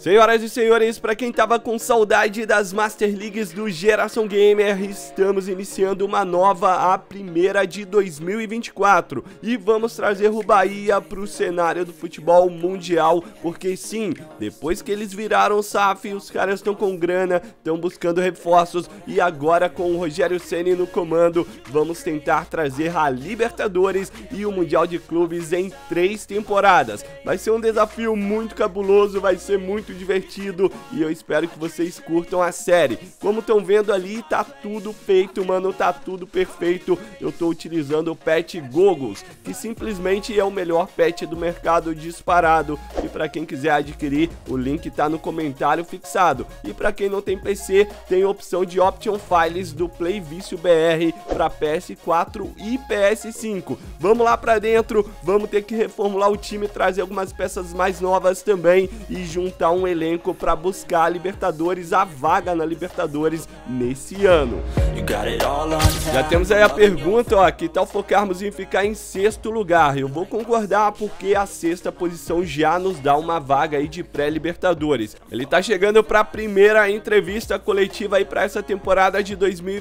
Senhoras e senhores, para quem tava com saudade das Master Leagues do Geração Gamer, estamos iniciando uma nova, a primeira de 2024. E vamos trazer o Bahia pro cenário do futebol mundial, porque sim, depois que eles viraram SAF, os caras estão com grana, estão buscando reforços e agora com o Rogério Ceni no comando, vamos tentar trazer a Libertadores e o Mundial de Clubes em 3 temporadas. Vai ser um desafio muito cabuloso, vai ser muito divertido e eu espero que vocês curtam a série. Como estão vendo ali, tá tudo feito, mano, tá tudo perfeito. Eu tô utilizando o patch Goggles, que simplesmente é o melhor patch do mercado disparado. E para quem quiser adquirir, o link tá no comentário fixado. E para quem não tem PC, tem a opção de Option Files do Playvício BR para PS4 e PS5. Vamos lá para dentro, vamos ter que reformular o time, trazer algumas peças mais novas também e juntar um elenco para buscar a Libertadores, a vaga na Libertadores nesse ano. Já temos aí a pergunta, ó, que tal focarmos em ficar em 6º lugar? Eu vou concordar porque a 6ª posição já nos dá uma vaga aí de pré-Libertadores. Ele tá chegando para a primeira entrevista coletiva aí para essa temporada de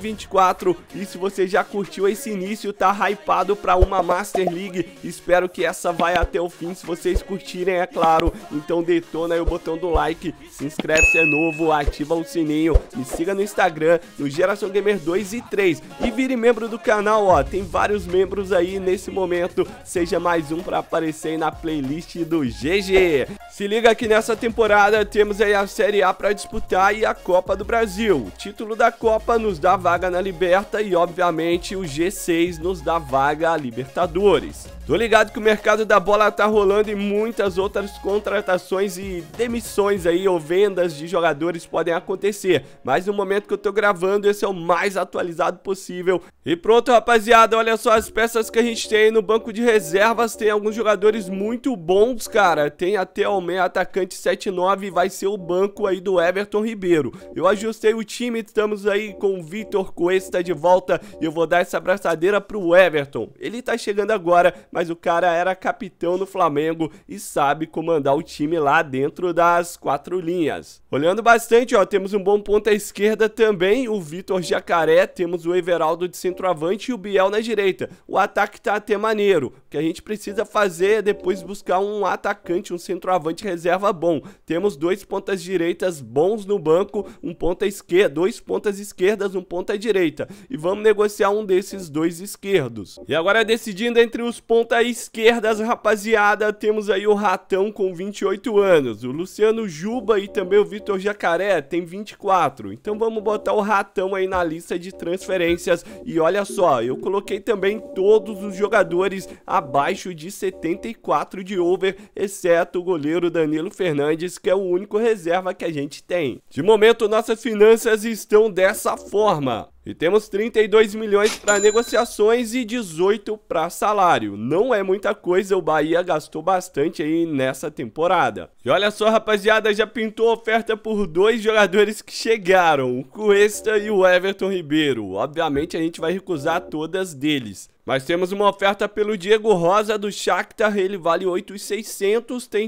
2024 e se você já curtiu esse início, tá hypado para uma Master League, espero que essa vai até o fim, se vocês curtirem, é claro. Então detona aí o botão do like, se inscreve se é novo, ativa o sininho, me siga no Instagram, no Geração Gamer 2 e 3 e vire membro do canal, ó, tem vários membros aí nesse momento, seja mais um para aparecer aí na playlist do GG. Se liga que nessa temporada temos aí a Série A para disputar e a Copa do Brasil. O título da Copa nos dá vaga na Liberta e obviamente o G6 nos dá vaga a Libertadores. Tô ligado que o mercado da bola tá rolando e muitas outras contratações e demissões aí ou vendas de jogadores podem acontecer, mas no momento que eu tô gravando esse é o mais atualizado possível. E pronto, rapaziada, olha só as peças que a gente tem no banco de reservas, tem alguns jogadores muito bons, cara, tem até o meio atacante 7-9 e vai ser o banco aí do Everton Ribeiro. Eu ajustei o time, estamos aí com o Vitor Cuesta de volta e eu vou dar essa abraçadeira pro Everton. Ele tá chegando agora, mas o cara era capitão no Flamengo e sabe comandar o time lá dentro das 4 linhas. Olhando bastante, ó, temos um bom ponta à esquerda também, o Vitor Jacaré, temos o Everaldo de centroavante e o Biel na direita. O ataque tá até maneiro, o que a gente precisa fazer é depois buscar um atacante, um centroavante reserva bom. Temos 2 pontas direitas bons no banco, um ponta esquerda, 2 pontas esquerdas, um ponta direita. E vamos negociar um desses 2 esquerdos. E agora decidindo entre os ponta esquerdas, rapaziada, temos aí o Ratão com 28 anos, o Luciano Juba e também o Vitor Jacaré tem 24. Então vamos botar o Ratão aí na lista de transferências. E olha só, eu coloquei também todos os jogadores abaixo de 74 de over, exceto o goleiro Danilo Fernandes, que é o único reserva que a gente tem. De momento, nossas finanças estão dessa forma. E temos 32 milhões para negociações e 18 para salário. Não é muita coisa, o Bahia gastou bastante aí nessa temporada. E olha só, rapaziada, já pintou oferta por 2 jogadores que chegaram, o Cuesta e o Everton Ribeiro. Obviamente a gente vai recusar todas deles. Mas temos uma oferta pelo Diego Rosa do Shakhtar, ele vale 8.600, tem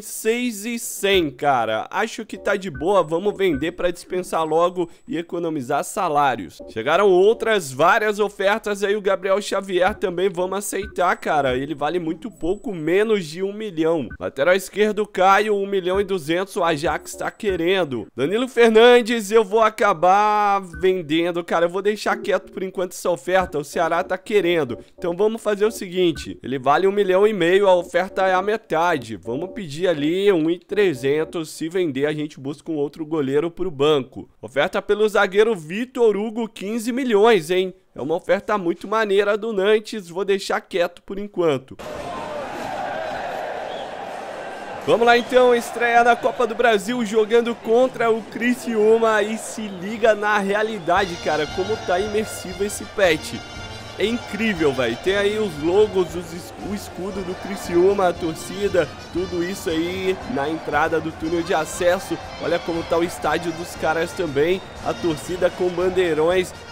6.100, cara. Acho que tá de boa, vamos vender para dispensar logo e economizar salários. Chegaram outras várias ofertas aí, o Gabriel Xavier também vamos aceitar, cara. Ele vale muito pouco, menos de 1 milhão. Lateral esquerdo Caio, 1.200.000, o Ajax tá querendo. Danilo Fernandes, eu vou acabar vendendo, cara. Eu vou deixar quieto por enquanto essa oferta, o Ceará tá querendo. Então vamos fazer o seguinte, ele vale 1,5 milhão, a oferta é a metade. Vamos pedir ali 1.300, se vender a gente busca um outro goleiro pro banco. Oferta pelo zagueiro Vitor Hugo, 15 milhões, hein? É uma oferta muito maneira do Nantes, vou deixar quieto por enquanto. Vamos lá então, estreia na Copa do Brasil jogando contra o Criciúma e se liga na realidade, cara, como tá imersivo esse patch. É incrível, velho. Tem aí os logos, o escudo do Criciúma, a torcida, tudo isso aí na entrada do túnel de acesso. Olha como tá o estádio dos caras também, a torcida com bandeirões.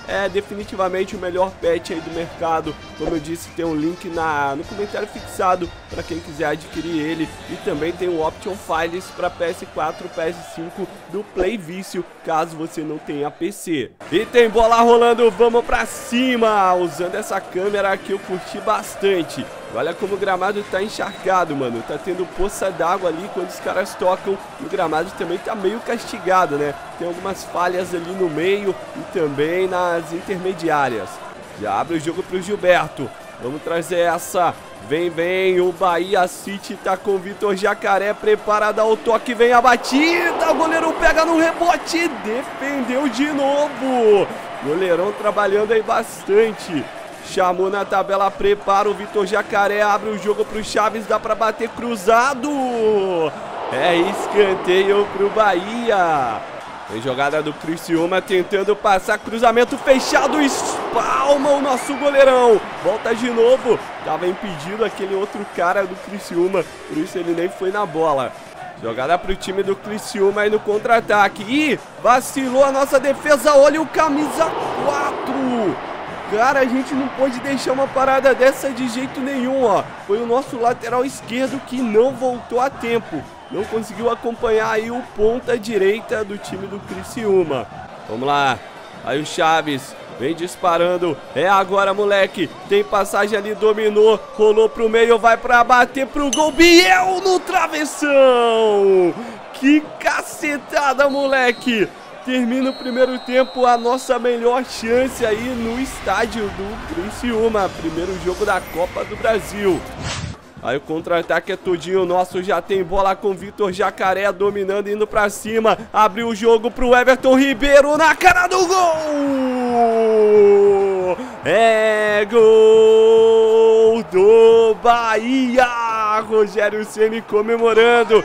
é definitivamente o melhor patch aí do mercado. Como eu disse, tem um link no comentário fixado para quem quiser adquirir ele. E também tem o Option Files para PS4, PS5 do Play Vício, caso você não tenha PC. E tem bola rolando, vamos pra cima! Usando essa câmera aqui eu curti bastante. Olha como o gramado tá encharcado, mano. Tá tendo poça d'água ali quando os caras tocam. E o gramado também tá meio castigado, né? Tem algumas falhas ali no meio e também nas intermediárias. Já abre o jogo pro Gilberto. Vamos trazer essa. Vem, o Bahia City tá com o Vitor Jacaré, prepara, dá o toque, vem a batida, o goleiro pega no rebote, defendeu de novo. Goleirão trabalhando aí bastante. Chamou na tabela, prepara o Vitor Jacaré, abre o jogo pro Chaves, dá pra bater cruzado. É escanteio pro Bahia. Tem jogada do Criciúma tentando passar, cruzamento fechado, espalma o nosso goleirão. Volta de novo, tava impedido aquele outro cara do Criciúma, por isso ele nem foi na bola. Jogada pro time do Criciúma aí no contra-ataque. Ih, vacilou a nossa defesa, olha o camisa 4. Cara, a gente não pode deixar uma parada dessa de jeito nenhum, ó. Foi o nosso lateral esquerdo que não voltou a tempo. Não conseguiu acompanhar aí o ponta direita do time do Criciúma. Vamos lá. Aí o Chaves vem disparando. É agora, moleque. Tem passagem ali, dominou. Rolou pro meio, vai pra bater pro gol. Biel no travessão. Que cacetada, moleque. Termina o primeiro tempo, a nossa melhor chance aí no estádio do Criciúma. Primeiro jogo da Copa do Brasil. Aí o contra-ataque é todinho nosso, já tem bola com o Vitor Jacaré dominando, indo pra cima. Abriu o jogo pro Everton Ribeiro na cara do gol! É gol do Bahia! Rogério Ceni comemorando.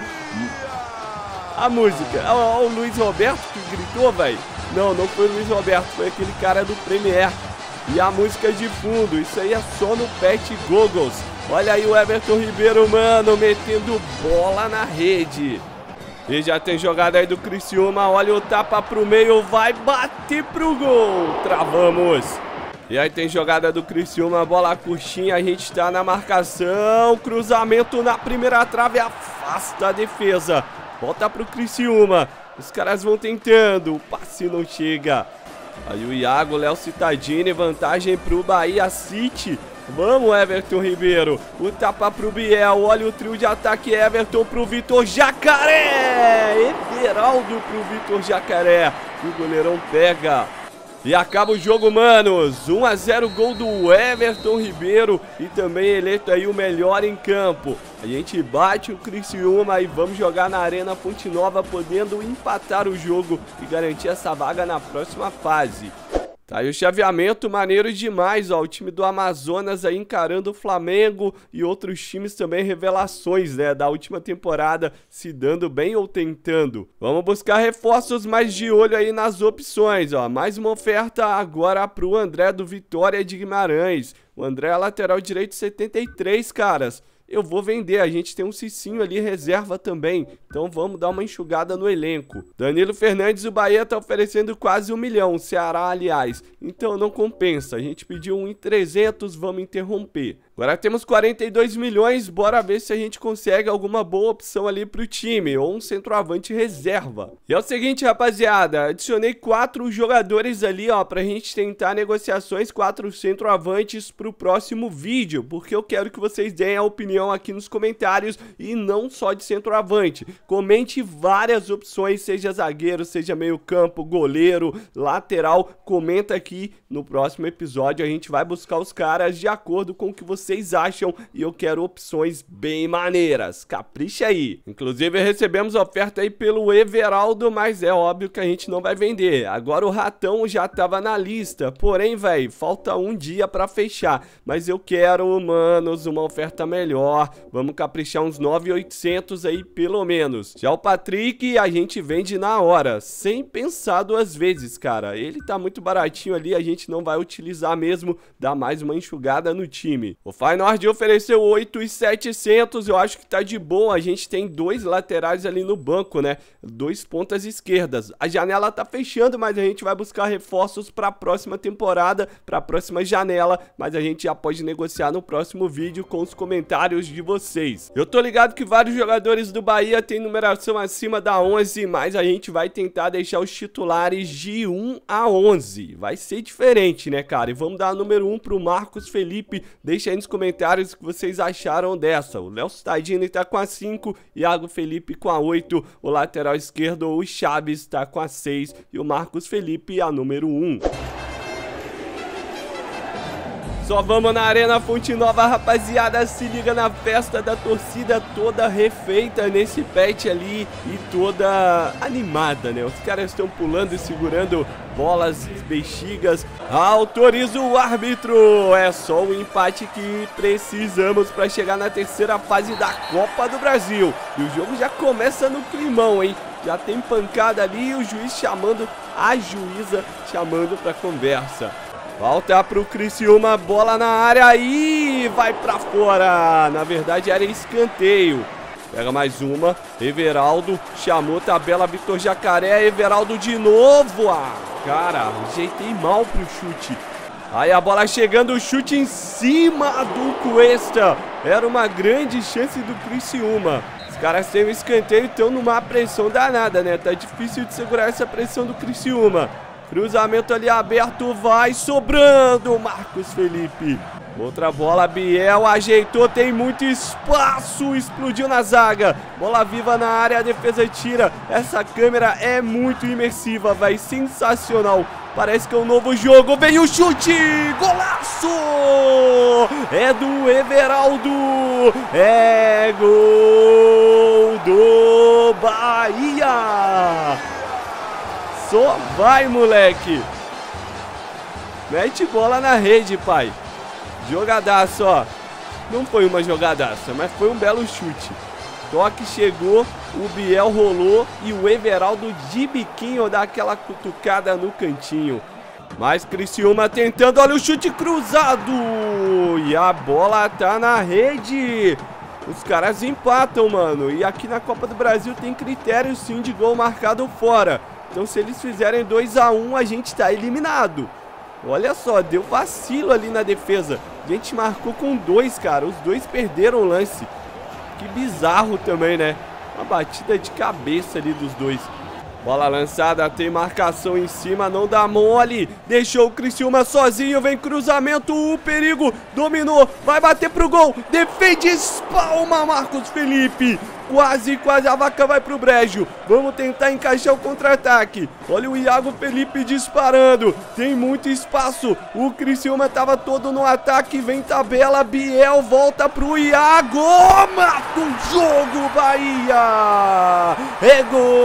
A música, o Luiz Roberto que gritou, velho. Não foi o Luiz Roberto, foi aquele cara do Premier. E a música de fundo, isso aí é só no Pet Goggles. Olha aí o Everton Ribeiro, mano, metendo bola na rede. E já tem jogada aí do Criciúma, olha o tapa pro meio, vai bater pro gol. Travamos. E aí tem jogada do Criciúma, bola curtinha, a gente tá na marcação. Cruzamento na primeira trave, afasta a defesa. Volta pro Criciúma, os caras vão tentando, o passe não chega. Aí o Iago, Léo Cittadini, vantagem pro Bahia City. Vamos, Everton Ribeiro, o tapa pro Biel, olha o trio de ataque, Everton pro Vitor Jacaré. Everaldo pro Vitor Jacaré, o goleirão pega. E acaba o jogo, manos. 1 a 0, gol do Everton Ribeiro. E também eleito aí o melhor em campo. A gente bate o Criciúma e vamos jogar na Arena Fonte Nova, podendo empatar o jogo e garantir essa vaga na próxima fase. Tá aí o chaveamento, maneiro demais, ó, o time do Amazonas aí encarando o Flamengo e outros times também, revelações, né, da última temporada, se dando bem ou tentando. Vamos buscar reforços, mais de olho aí nas opções, ó, mais uma oferta agora pro André do Vitória de Guimarães. O André é lateral direito 73, caras. Eu vou vender, a gente tem um Cicinho ali, reserva também, então vamos dar uma enxugada no elenco. Danilo Fernandes, o Bahia tá oferecendo quase 1 milhão, o Ceará, aliás, então não compensa, a gente pediu 1.300, vamos interromper. Agora temos 42 milhões, bora ver se a gente consegue alguma boa opção ali pro time, ou um centroavante reserva. E é o seguinte, rapaziada, adicionei 4 jogadores ali, ó, pra gente tentar negociações, 4 centroavantes pro próximo vídeo, porque eu quero que vocês deem a opinião aqui nos comentários, e não só de centroavante. Comente várias opções, seja zagueiro, seja meio campo, goleiro, lateral, comenta aqui. No próximo episódio a gente vai buscar os caras de acordo com o que vocês acham, e eu quero opções bem maneiras, capricha aí. Inclusive recebemos oferta aí pelo Everaldo, mas é óbvio que a gente não vai vender. Agora o Ratão já tava na lista, porém, velho, falta um dia pra fechar, mas eu quero, manos, uma oferta melhor. Vamos caprichar uns 9.800 aí pelo menos. Já o Patrick a gente vende na hora, sem pensar 2 vezes, cara. Ele tá muito baratinho ali, a gente não vai utilizar mesmo, dá mais uma enxugada no time. Feyenoord ofereceu 8.700, eu acho que tá de boa. A gente tem 2 laterais ali no banco, né? 2 pontas esquerdas. A janela tá fechando, mas a gente vai buscar reforços pra próxima temporada, pra próxima janela. Mas a gente já pode negociar no próximo vídeo com os comentários de vocês. Eu tô ligado que vários jogadores do Bahia têm numeração acima da 11, mas a gente vai tentar deixar os titulares de 1 a 11. Vai ser diferente, né, cara? E vamos dar a número 1 pro Marcos Felipe. Deixa aí nos comentários o que vocês acharam dessa. O Léo Cittadini tá com a 5, Iago Felipe com a 8, o lateral esquerdo, o Chaves, tá com a 6 e o Marcos Felipe a número 1. Só vamos na Arena Fonte Nova, rapaziada, se liga na festa da torcida toda refeita nesse patch ali e toda animada, né? Os caras estão pulando e segurando bolas, bexigas. Autoriza o árbitro, é só o empate que precisamos para chegar na terceira fase da Copa do Brasil. E o jogo já começa no climão, hein? Já tem pancada ali e o juiz chamando, a juíza chamando para conversa. Falta pro Criciúma, bola na área aí, vai pra fora. Na verdade era escanteio. Pega mais uma, Everaldo, chamou tabela, Vitor Jacaré, Everaldo de novo. Ah, cara, ajeitei mal pro chute. Aí a bola chegando, o chute em cima do Cuesta. Era uma grande chance do Criciúma. Os caras têm um escanteio e estão numa pressão danada, né? Tá difícil de segurar essa pressão do Criciúma. Cruzamento ali aberto, vai sobrando, Marcos Felipe. Outra bola, Biel ajeitou, tem muito espaço, explodiu na zaga. Bola viva na área, a defesa tira. Essa câmera é muito imersiva, vai, sensacional. Parece que é um novo jogo, vem o chute, golaço! É do Everaldo, é gol do Bahia! Só vai, moleque. Mete bola na rede, pai. Jogadaço, ó. Não foi uma jogadaça, mas foi um belo chute. Toque chegou, o Biel rolou e o Everaldo de biquinho dá aquela cutucada no cantinho. Mas Criciúma tentando, olha o chute cruzado. E a bola tá na rede. Os caras empatam, mano. E aqui na Copa do Brasil tem critério sim de gol marcado fora. Então se eles fizerem 2 a 1, a gente tá eliminado. Olha só, deu vacilo ali na defesa. A gente marcou com 2, cara. Os 2 perderam o lance. Que bizarro também, né? Uma batida de cabeça ali dos 2. Bola lançada, tem marcação em cima, não dá mole. Deixou o Criciúma sozinho, vem cruzamento, o perigo, dominou, vai bater pro gol. Defende, espalma Marcos Felipe. Quase, quase a vaca vai pro brejo. Vamos tentar encaixar o contra-ataque. Olha o Iago Felipe disparando. Tem muito espaço. O Criciúma tava todo no ataque. Vem tabela, Biel volta pro Iago. Mata o jogo, Bahia. É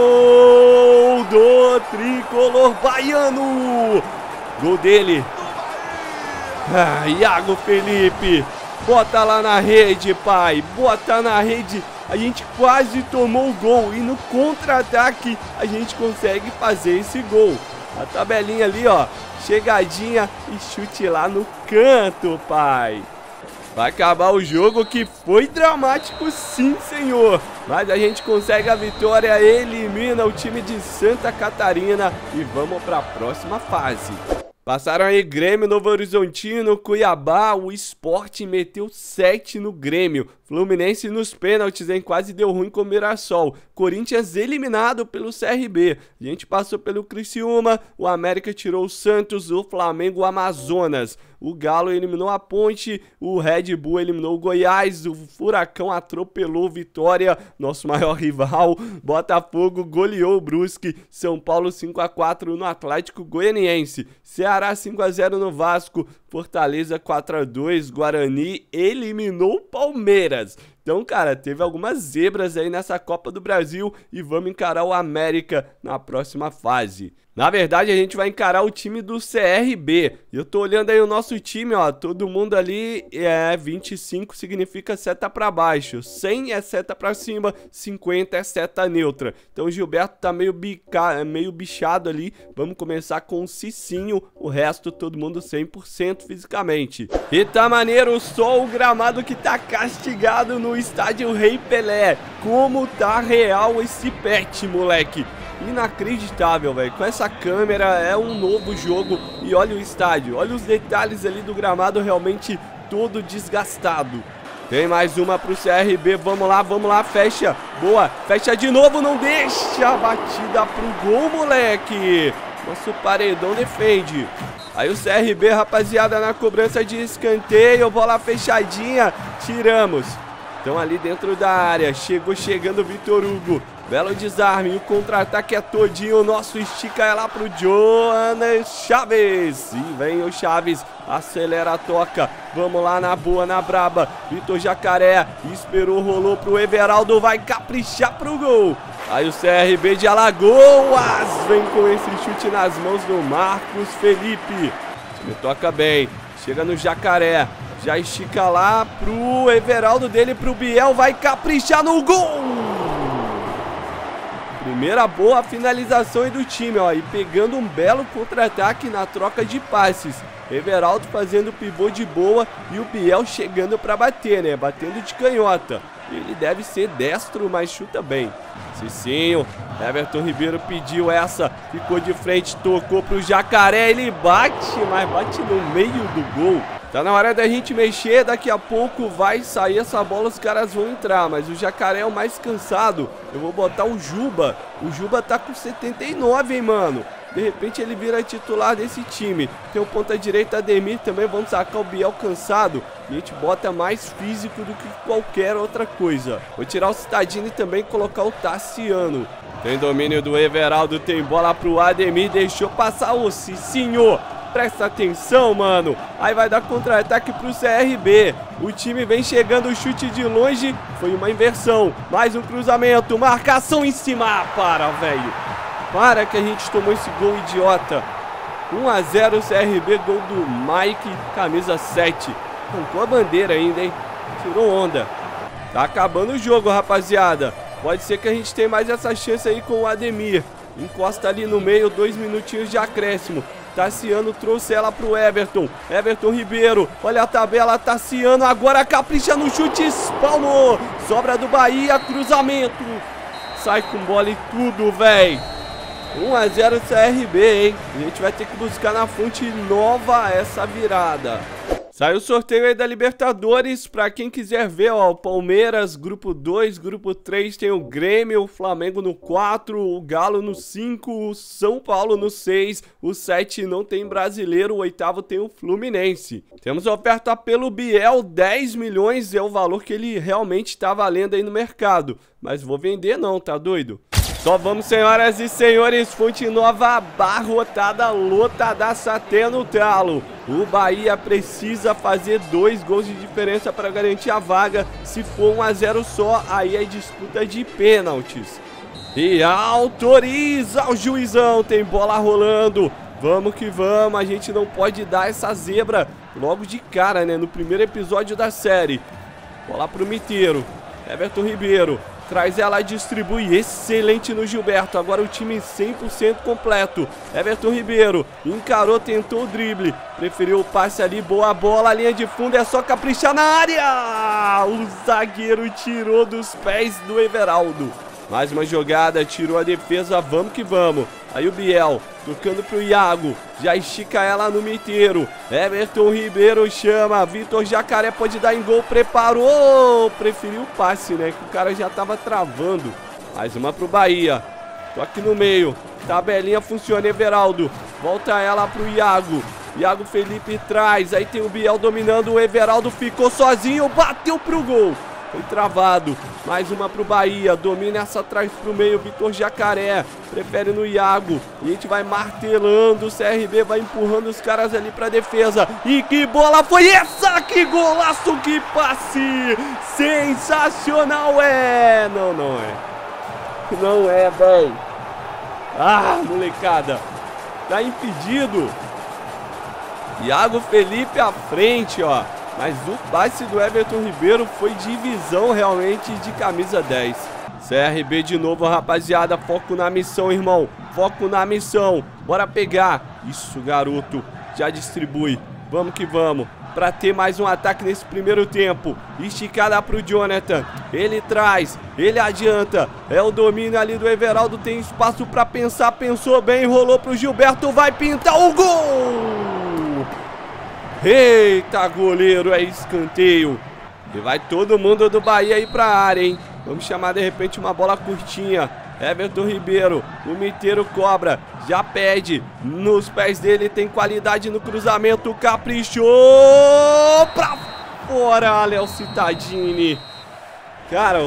gol do tricolor baiano. Gol dele. Ah, Iago Felipe. Bota lá na rede, pai. Bota na rede. A gente quase tomou o gol e no contra-ataque a gente consegue fazer esse gol. A tabelinha ali, ó, chegadinha e chute lá no canto, pai. Vai acabar o jogo que foi dramático sim, senhor. Mas a gente consegue a vitória, elimina o time de Santa Catarina e vamos para a próxima fase. Passaram aí Grêmio, Novo Horizontino, Cuiabá, o Sport meteu 7 no Grêmio. Fluminense nos pênaltis, hein? Quase deu ruim com o Mirassol. Corinthians eliminado pelo CRB. A gente passou pelo Criciúma, o América tirou o Santos, o Flamengo o Amazonas. O Galo eliminou a Ponte, o Red Bull eliminou o Goiás, o Furacão atropelou o Vitória, nosso maior rival. Botafogo goleou o Brusque, São Paulo 5 a 4 no Atlético Goianiense. Ceará 5 a 0 no Vasco, Fortaleza 4 a 2, Guarani eliminou o Palmeiras. Então, cara, teve algumas zebras aí nessa Copa do Brasil e vamos encarar o América na próxima fase. Na verdade, a gente vai encarar o time do CRB. Eu tô olhando aí o nosso time, ó, todo mundo ali 25 significa seta pra baixo, 100 é seta pra cima, 50 é seta neutra. Então o Gilberto tá meio bichado ali. Vamos começar com o Cicinho, o resto todo mundo 100% fisicamente. E tá maneiro, só o gramado que tá castigado no estádio Rei Pelé. Como tá real esse patch, moleque. Inacreditável, velho. Com essa câmera é um novo jogo. E olha o estádio, olha os detalhes ali do gramado, realmente todo desgastado. Tem mais uma pro CRB, vamos lá, fecha. Boa, fecha de novo, não deixa a batida pro gol, moleque. Nosso paredão defende. Aí o CRB, rapaziada, na cobrança de escanteio, bola fechadinha, tiramos. Estão ali dentro da área, chegando o Vitor Hugo. Belo desarme, o contra-ataque é todinho, o nosso estica é lá pro Jonas Chaves. E vem o Chaves, acelera a toca, vamos lá na boa, na braba. Vitor Jacaré, esperou, rolou pro Everaldo, vai caprichar pro gol. Aí o CRB de Alagoas vem com esse chute nas mãos do Marcos Felipe. O time toca bem, chega no Jacaré, já estica lá pro Everaldo dele, pro Biel, vai caprichar no gol. Primeira boa finalização aí do time, ó, e pegando um belo contra-ataque na troca de passes. Everaldo fazendo pivô de boa e o Biel chegando pra bater, né, batendo de canhota. Ele deve ser destro, mas chuta bem. Cicinho, Everton Ribeiro pediu essa, ficou de frente, tocou pro Jacaré, ele bate, mas bate no meio do gol. Tá na hora da gente mexer, daqui a pouco vai sair essa bola, os caras vão entrar, mas o Jacaré é o mais cansado. Eu vou botar o Juba tá com 79, hein, mano. De repente ele vira titular desse time. Tem o ponta direita Ademir também, vamos sacar o Biel cansado. E a gente bota mais físico do que qualquer outra coisa. Vou tirar o Cittadini também e colocar o Tassiano. Tem domínio do Everaldo, tem bola pro Ademir, deixou passar o Cicinho. Presta atenção, mano. Aí vai dar contra-ataque pro CRB. O time vem chegando, o chute de longe. Foi uma inversão. Mais um cruzamento. Marcação em cima. Para, velho. Para que a gente tomou esse gol idiota. 1 a 0 CRB, gol do Mike, camisa 7. Arrancou a bandeira ainda, hein? Tirou onda. Tá acabando o jogo, rapaziada. Pode ser que a gente tenha mais essa chance aí com o Ademir. Encosta ali no meio, 2 minutinhos de acréscimo. Tassiano trouxe ela pro Everton. Everton Ribeiro, olha a tabela, Tassiano agora capricha no chute, espalmou. Sobra do Bahia, cruzamento. Sai com bola e tudo, véi. 1 a 0 CRB, hein? A gente vai ter que buscar na Fonte Nova essa virada. Saiu o sorteio aí da Libertadores, pra quem quiser ver, ó, o Palmeiras, grupo 2, grupo 3 tem o Grêmio, o Flamengo no 4, o Galo no 5, o São Paulo no 6, o 7 não tem brasileiro, o 8º tem o Fluminense. Temos a oferta pelo Biel, 10 milhões é o valor que ele realmente tá valendo aí no mercado, mas vou vender não, tá doido? Só vamos, senhoras e senhores, Fonte Nova abarrotada, lotadaça até no talo. O Bahia precisa fazer 2 gols de diferença para garantir a vaga. Se for 1 a 0 só, aí é disputa de pênaltis. E autoriza o juizão, tem bola rolando. Vamos que vamos, a gente não pode dar essa zebra logo de cara, né, no primeiro episódio da série. Bola pro Miteiro, Everton Ribeiro. Traz ela, distribui, excelente no Gilberto, agora o time 100% completo. Everton Ribeiro, encarou, tentou o drible, preferiu o passe ali, boa bola, a linha de fundo, é só caprichar na área. O zagueiro tirou dos pés do Everaldo. Mais uma jogada, tirou a defesa, vamos que vamos. Aí o Biel, tocando pro Iago, já estica ela no Miteiro. Everton Ribeiro chama, Vitor Jacaré pode dar em gol, preparou. Preferiu o passe, né, que o cara já tava travando. Mais uma pro Bahia, toque no meio, tabelinha funciona, Everaldo. Volta ela pro Iago. Iago Felipe traz, aí tem o Biel dominando, o Everaldo ficou sozinho, bateu pro gol. Foi travado. Mais uma pro Bahia. Domina essa atrás pro meio. Vitor Jacaré. Prefere no Iago. E a gente vai martelando. O CRB vai empurrando os caras ali pra defesa. E que bola foi essa? Que golaço, que passe! Sensacional, é! Não, não é. Não é, velho. Ah, molecada. Tá impedido. Iago Felipe à frente, ó. Mas o passe do Everton Ribeiro foi de visão realmente de camisa 10. CRB de novo, rapaziada. Foco na missão, irmão. Foco na missão. Bora pegar. Isso, garoto. Já distribui. Vamos que vamos. Pra ter mais um ataque nesse primeiro tempo. Esticada pro Jonathan. Ele traz. Ele adianta. É o domínio ali do Everaldo. Tem espaço pra pensar. Pensou bem. Rolou pro Gilberto. Vai pintar o gol! Eita, goleiro, é escanteio. E vai todo mundo do Bahia aí pra área, hein? Vamos chamar de repente uma bola curtinha. Everton Ribeiro, o Miteiro cobra. Já pede. Nos pés dele, tem qualidade no cruzamento. Caprichou pra fora, Léo Cittadini. Cara,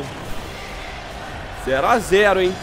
0 a 0, hein?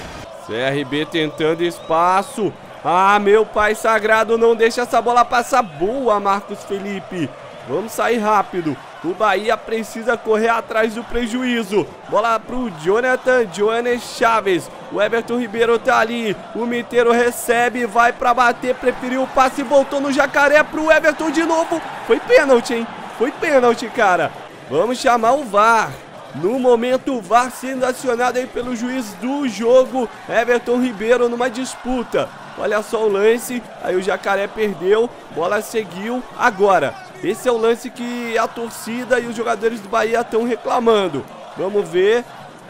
CRB tentando espaço. Ah, meu pai sagrado, não deixa essa bola passar. Boa, Marcos Felipe. Vamos sair rápido. O Bahia precisa correr atrás do prejuízo. Bola pro Jonathan, Jones Chaves. O Everton Ribeiro tá ali. O Miteiro recebe, vai pra bater. Preferiu o passe, voltou no Jacaré pro Everton de novo. Foi pênalti, hein? Foi pênalti, cara. Vamos chamar o VAR. No momento, o VAR sendo acionado aí pelo juiz do jogo. Everton Ribeiro numa disputa. Olha só o lance, aí o Jacaré perdeu, bola seguiu. Agora, esse é o lance que a torcida e os jogadores do Bahia estão reclamando. Vamos ver.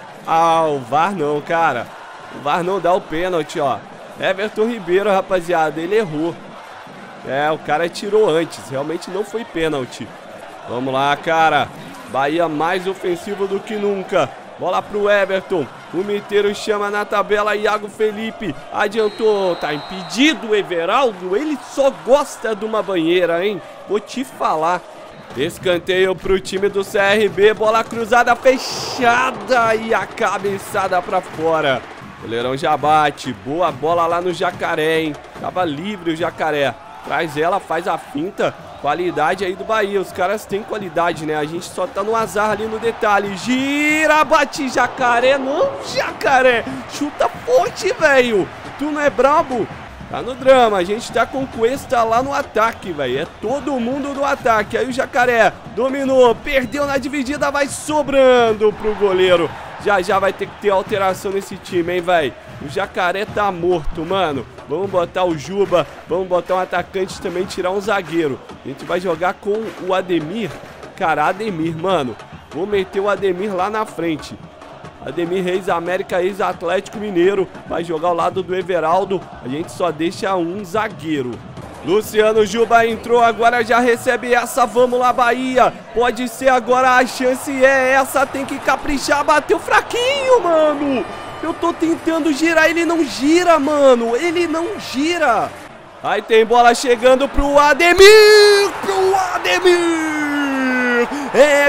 Ah, o VAR não, cara. O VAR não dá o pênalti, ó. Everton Ribeiro, rapaziada, ele errou. É, o cara tirou antes, realmente não foi pênalti. Vamos lá, cara. Bahia mais ofensivo do que nunca. Bola pro Everton. O Miteiro chama na tabela. Iago Felipe adiantou. Tá impedido o Everaldo. Ele só gosta de uma banheira, hein? Vou te falar. Escanteio pro time do CRB. Bola cruzada fechada. E a cabeçada pra fora. O goleirão já bate. Boa bola lá no Jacaré, hein? Tava livre o Jacaré. Traz ela, faz a finta. Qualidade aí do Bahia, os caras têm qualidade, né? A gente só tá no azar ali no detalhe. Gira, bate, Jacaré. Não, Jacaré. Chuta forte, velho. Tu não é brabo? Tá no drama, a gente tá com Cuesta lá no ataque, velho. É todo mundo no ataque. Aí o Jacaré dominou, perdeu na dividida, vai sobrando pro goleiro. Já vai ter que ter alteração nesse time, hein, velho. O Jacaré tá morto, mano. Vamos botar o Juba, vamos botar um atacante também, tirar um zagueiro. A gente vai jogar com o Ademir. Cara, Ademir, mano. Vou meter o Ademir lá na frente. Ademir, ex-América, ex-Atlético Mineiro. Vai jogar ao lado do Everaldo. A gente só deixa um zagueiro. Luciano Juba entrou, agora já recebe essa. Vamos lá, Bahia. Pode ser agora, a chance é essa. Tem que caprichar, bateu fraquinho, mano. Eu tô tentando girar, ele não gira, mano. Ele não gira. Aí tem bola chegando pro Ademir. É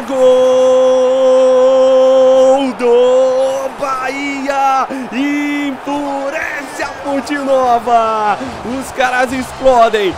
gol do Bahia. Enfurece a Fonte Nova. Os caras explodem.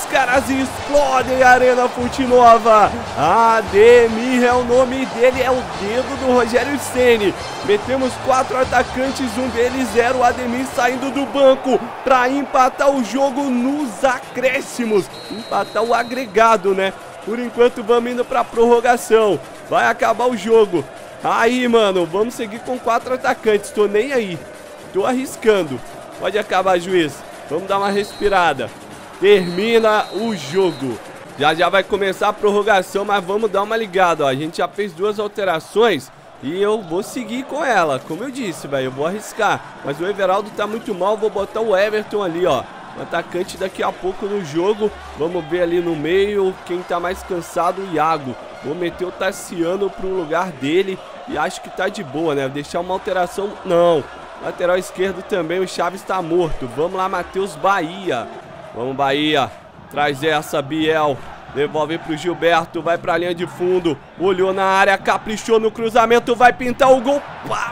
A Arena Fonte Nova. Ademir é o nome dele, é o dedo do Rogério Ceni. Metemos 4 atacantes, um deles era o Ademir saindo do banco para empatar o jogo nos acréscimos. Empatar o agregado, né? Por enquanto vamos indo para prorrogação. Vai acabar o jogo. Aí, mano, vamos seguir com 4 atacantes. Tô nem aí. Tô arriscando. Pode acabar, juiz. Vamos dar uma respirada. Termina o jogo. Já vai começar a prorrogação, mas vamos dar uma ligada, ó. A gente já fez 2 alterações e eu vou seguir com ela. Como eu disse, velho, eu vou arriscar. Mas o Everaldo tá muito mal, vou botar o Everton ali, ó. Um atacante daqui a pouco no jogo. Vamos ver ali no meio quem tá mais cansado, o Iago. Vou meter o Tassiano pro lugar dele e acho que tá de boa, né? Vou deixar uma alteração. Não, lateral esquerdo também, o Chaves tá morto. Vamos lá, Matheus Bahia. Vamos, Bahia. Traz essa, Biel. Devolve pro Gilberto, vai pra linha de fundo. Olhou na área, caprichou no cruzamento, vai pintar o gol.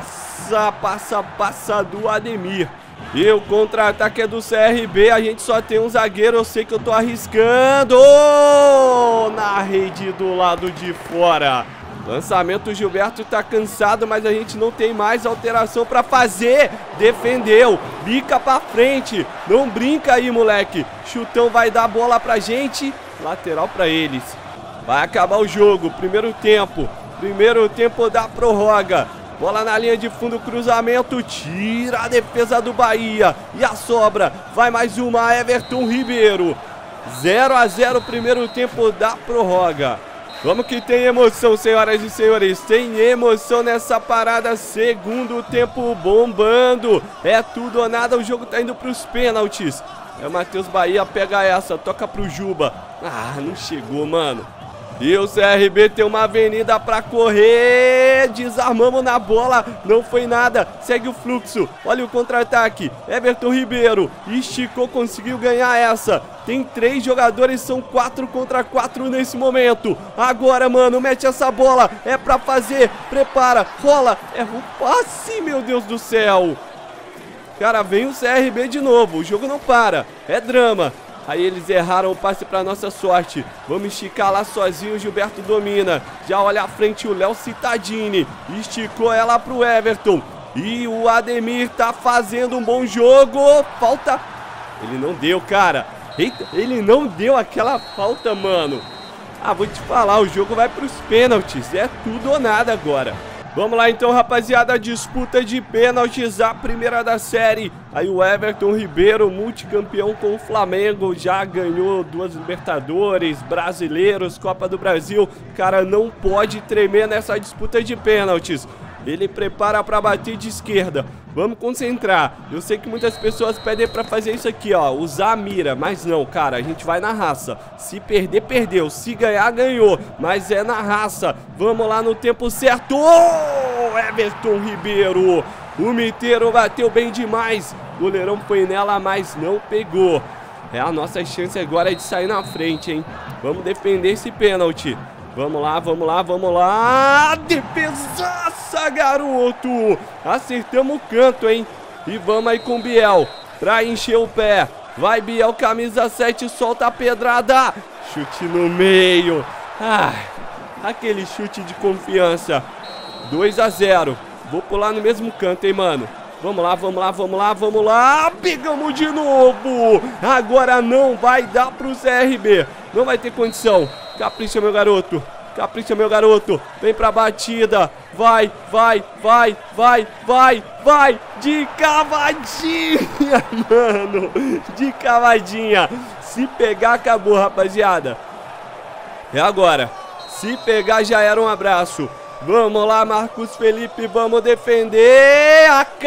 Passa do Ademir. E o contra-ataque é do CRB, a gente só tem um zagueiro, eu sei que eu tô arriscando. Na rede do lado de fora. Lançamento, o Gilberto tá cansado, mas a gente não tem mais alteração pra fazer. Defendeu, bica pra frente. Não brinca aí, moleque. Chutão vai dar bola pra gente. Lateral pra eles. Vai acabar o jogo, primeiro tempo da prorroga. Bola na linha de fundo, cruzamento, tira a defesa do Bahia. E a sobra, vai mais uma, Everton Ribeiro. 0 a 0 primeiro tempo da prorroga. Vamos que tem emoção, senhoras e senhores. Tem emoção nessa parada. Segundo tempo bombando. É tudo ou nada, o jogo tá indo pros pênaltis. É o Matheus Bahia, pega essa, toca pro Juba. Ah, não chegou, mano. E o CRB tem uma avenida pra correr. Desarmamos na bola, não foi nada. Segue o fluxo, olha o contra-ataque. Everton Ribeiro, esticou, conseguiu ganhar essa. Tem 3 jogadores, são 4 contra 4 nesse momento. Agora, mano, mete essa bola. É pra fazer, prepara, rola. É um passe, meu Deus do céu. Cara, vem o CRB de novo, o jogo não para. É drama. Aí eles erraram o passe pra nossa sorte. Vamos esticar lá sozinho, o Gilberto domina. Já olha à frente o Léo Cittadini. Esticou ela pro Everton. E o Ademir tá fazendo um bom jogo. Falta. Ele não deu, cara. Eita, ele não deu aquela falta, mano. Ah, vou te falar, o jogo vai pros pênaltis. É tudo ou nada agora. Vamos lá então, rapaziada, disputa de pênaltis, a primeira da série. Aí o Everton Ribeiro, multicampeão com o Flamengo, já ganhou 2 Libertadores, Brasileiros, Copa do Brasil. Cara, não pode tremer nessa disputa de pênaltis. Ele prepara pra bater de esquerda. Vamos concentrar. Eu sei que muitas pessoas pedem pra fazer isso aqui, ó, usar a mira. Mas não, cara, a gente vai na raça. Se perder, perdeu. Se ganhar, ganhou. Mas é na raça. Vamos lá no tempo certo. Oh, Everton Ribeiro. O Miteiro bateu bem demais. O goleirão foi nela, mas não pegou. É a nossa chance agora de sair na frente, hein? Vamos defender esse pênalti. Vamos lá, vamos lá, vamos lá. Defesaça, garoto. Acertamos o canto, hein? E vamos aí com o Biel pra encher o pé. Vai, Biel, camisa 7, solta a pedrada. Chute no meio. Ah, aquele chute de confiança. 2 a 0. Vou pular no mesmo canto, hein, mano? Vamos lá, vamos lá, vamos lá, vamos lá. Pegamos de novo. Agora não vai dar pro CRB. Não vai ter condição. Capricha, meu garoto. Capricha, meu garoto. Vem pra batida. Vai, vai, vai, vai, vai, vai. De cavadinha, mano. De cavadinha. Se pegar, acabou, rapaziada. É agora. Se pegar, já era um abraço. Vamos lá, Marcos Felipe, vamos defender.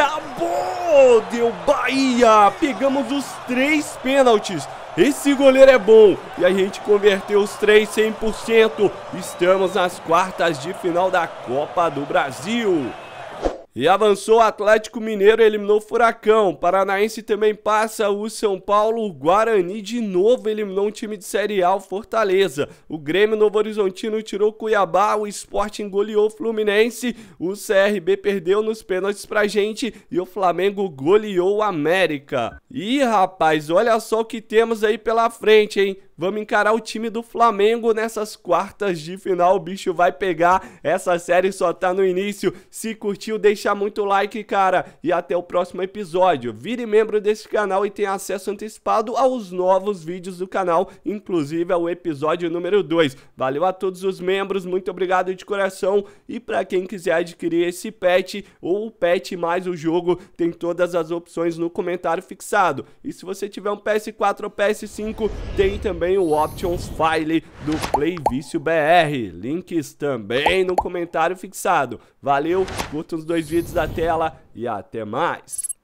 Acabou! Deu Bahia. Pegamos os 3 pênaltis. Esse goleiro é bom. E a gente converteu os 3 100%. Estamos nas quartas de final da Copa do Brasil. E avançou o Atlético Mineiro, eliminou o Furacão. Paranaense também passa o São Paulo. O Guarani de novo eliminou um time de Série A, o Fortaleza. O Grêmio Novo Horizontino tirou o Cuiabá. O Sporting goleou o Fluminense. O CRB perdeu nos pênaltis pra gente. E o Flamengo goleou o América. Ih, rapaz, olha só o que temos aí pela frente, hein? Vamos encarar o time do Flamengo nessas quartas de final. O bicho vai pegar. Essa série só tá no início. Se curtiu, deixa muito like, cara. E até o próximo episódio. Vire membro desse canal e tenha acesso antecipado aos novos vídeos do canal, inclusive ao episódio número 2. Valeu a todos os membros, muito obrigado de coração. E pra quem quiser adquirir esse pet ou o pet mais o jogo, tem todas as opções no comentário fixado. E se você tiver um PS4 ou PS5, tem também o Options File do Play Vício BR. Links também no comentário fixado. Valeu, curta os 2 vídeos da tela e até mais.